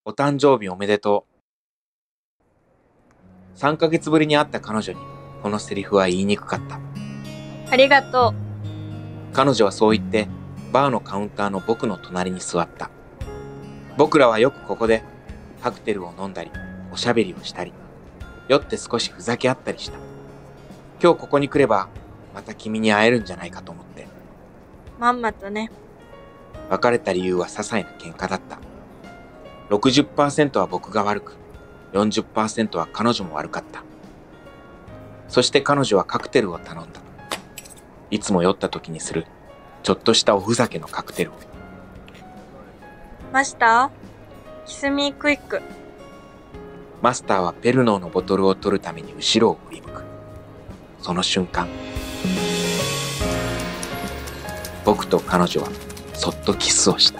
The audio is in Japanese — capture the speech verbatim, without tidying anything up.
お誕生日おめでとう。さんかげつぶりに会った彼女にこのセリフは言いにくかった。 ありがとう。 彼女はそう言ってバーのカウンターの僕の隣に座った。僕らはよくここでカクテルを飲んだりおしゃべりをしたり、酔って少しふざけ合ったりした。今日ここに来ればまた君に会えるんじゃないかと思って。 まんまとね。 別れた理由は些細な喧嘩だった。ろくじゅっパーセント は僕が悪く、よんじゅっパーセント は彼女も悪かった。そして彼女はカクテルを頼んだ。いつも酔った時にするちょっとしたおふざけのカクテルを。 マスター、キスミークイック。 マスターはペルノーのボトルを取るために後ろを振り向く。その瞬間、僕と彼女はそっとキスをした。